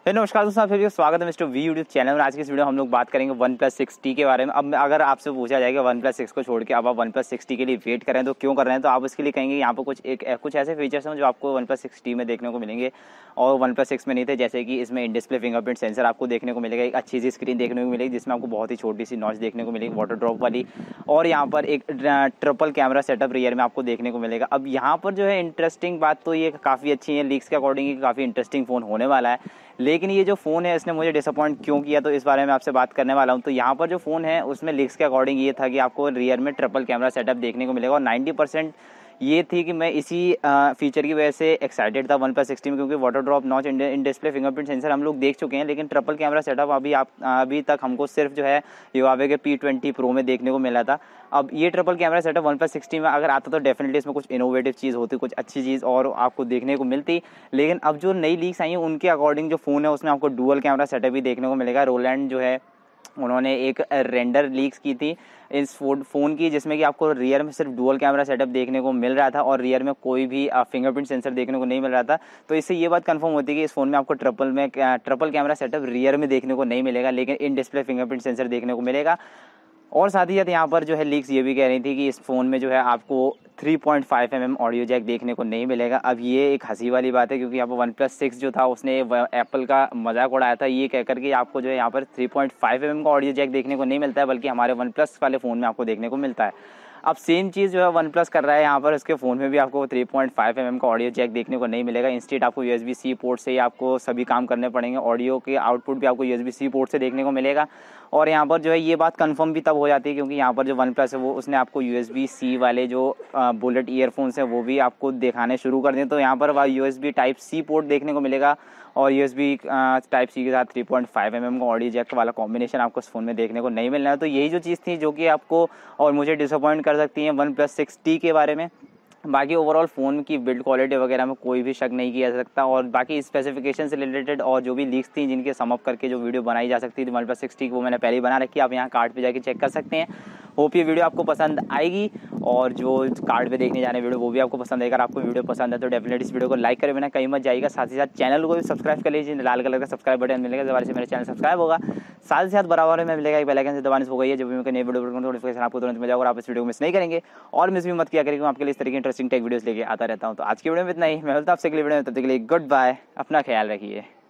नमस्कार दोस्तों, आप सभी का स्वागत है मिस्टर वी यूट्यूब चैनल में। आज की इस वीडियो में हम लोग बात करेंगे OnePlus 6T के बारे में। अब अगर आपसे पूछा जाएगा OnePlus 6 को छोड़ के अब आप OnePlus 6T के लिए वेट कर रहे हैं तो क्यों कर रहे हैं, तो आप उसके लिए कहेंगे यहाँ पर कुछ ऐसे फीचर्स हैं जो आपको OnePlus 6T में देखने को मिलेंगे और OnePlus 6 में नहीं थे। जैसे कि इसमें इन डिस्प्ले फिंगरप्रिंट सेंसर आपको देखने को मिलेगा, एक अच्छी सी स्क्रीन देखने को मिलेगी जिसमें आपको बहुत ही छोटी सी नॉच देखने को मिलेगी वाटर ड्रॉप वाली, और यहाँ पर एक ट्रिपल कैमरा सेटअप रियर में आपको देखने को मिलेगा। अब यहाँ पर जो है इंटरेस्टिंग बात तो ये काफ़ी अच्छी है, लीक्स के अकॉर्डिंग काफ़ी इंटरेस्टिंग फ़ोन होने वाला है। लेकिन ये जो फ़ोन है इसने मुझे डिसअपॉइंट क्यों किया, तो इस बारे में आपसे बात करने वाला हूँ। तो यहाँ पर जो फ़ोन है उसमें लीक्स के अकॉर्डिंग ये था कि आपको रियर में ट्रिपल कैमरा सेटअप देखने को मिलेगा, और 90% ये थी कि मैं इसी फीचर की वजह से एक्साइटेड था OnePlus 6T में, क्योंकि water drop notch in display fingerprint sensor हम लोग देख चुके हैं, लेकिन ट्रिपल कैमरा सेटअप अभी तक हमको सिर्फ जो है Huawei के P20 Pro में देखने को मिला था। अब ये triple camera setup OnePlus 6T में अगर आता तो डेफिनेटली इसमें कुछ इनोवेटिव चीज़ होती, कुछ अच्छी चीज़ और आपको देखने को मिलती। लेकिन अब जो नई लीक्स आई हैं उनके अकॉर्डिंग जो फ़ोन है उसमें आपको डुअल कैमरा सेटअप भी देखने को मिलेगा। रोलैंड जो है उन्होंने एक रेंडर लीक्स की थी इस फ़ोन की, जिसमें कि आपको रियर में सिर्फ डुअल कैमरा सेटअप देखने को मिल रहा था और रियर में कोई भी फिंगरप्रिंट सेंसर देखने को नहीं मिल रहा था। तो इससे ये बात कंफर्म होती है कि इस फ़ोन में आपको ट्रिपल कैमरा सेटअप रियर में देखने को नहीं मिलेगा, लेकिन इन डिस्प्ले फिंगरप्रिंट सेंसर देखने को मिलेगा। और साथ ही साथ यहाँ पर जो है लीक्स ये भी कह रही थी कि इस फ़ोन में जो है आपको 3.5 mm ऑडियो जैक देखने को नहीं मिलेगा। अब ये एक हंसी वाली बात है, क्योंकि यहाँ पर OnePlus 6 जो था उसने एप्पल का मजाक उड़ाया था ये कहकर कि आपको जो है यहाँ पर 3.5 mm का ऑडियो जैक देखने को नहीं मिलता है, बल्कि हमारे OnePlus वाले फ़ोन में आपको देखने को मिलता है। अब सेम चीज़ जो है OnePlus कर रहा है यहाँ पर, उसके फ़ोन में भी आपको 3.5 mm का ऑडियो जैक देखने को नहीं मिलेगा। इंस्टेड आपको USB-C पोर्ट से ही आपको सभी काम करने पड़ेंगे। ऑडियो के आउटपुट भी आपको USB-C पोर्ट से देखने को मिलेगा। और यहाँ पर जो है ये बात कंफर्म भी तब हो जाती है क्योंकि यहाँ पर जो OnePlus है वो उसने आपको USB-C वाले जो बुलेट ईयरफोन्स हैं वो भी आपको दिखाने शुरू कर दें। तो यहाँ पर USB Type-C पोर्ट देखने को मिलेगा और USB Type-C के साथ 3.5 mm का ऑडियो जैक वाला कॉम्बिनेशन आपको इस फ़ोन में देखने को नहीं मिलना है। तो यही जो चीज़ थी जो कि आपको और मुझे डिसअपॉइंट कर सकती है OnePlus 6T के बारे में। बाकी ओवरऑल फ़ोन की बिल्ड क्वालिटी वगैरह में कोई भी शक नहीं किया जा सकता, और बाकी स्पेसिफिकेशन से रिलेटेड और जो भी लीक्स थी जिनके सम अप करके जो वीडियो बनाई जा सकती थी OnePlus 6T की, वो मैंने पहले ही बना रखी है। आप यहाँ कार्ड पे जाके चेक कर सकते हैं। होप ये वीडियो आपको पसंद आएगी, और जो कार्ड पे देखने जाने वीडियो वो भी आपको पसंद आएगा। अगर आपको वीडियो पसंद है तो डेफिनेटली इस वीडियो को लाइक करे बिना कहीं मत जाएगा। साथ ही साथ चैनल को भी सब्सक्राइब कर लीजिए, लाल कलर का सब्सक्राइब बटन मिलेगा, दोबारा से मेरा चैनल सब्सक्राइब होगा। साथ ही साथ बराबर में मिलेगा एक बेल आइकन से दबाने हो गई है, जब भी मैं नई वीडियो नोटिफिकेशन आपको तुरंत मिल जाएगा और आप इस वीडियो को मिस नहीं करेंगे और मिस भी मत किया करेंगे। आपके लिए इस तरह की इंटरेस्टिंग टेक वीडियोस लेके आता रहता हूँ। तो आज की वीडियो में इतना ही, मैं मिलता हूँ आपसे अगली वीडियो में, तब तक के लिए गुड बाय, अपना ख्याल रखिए।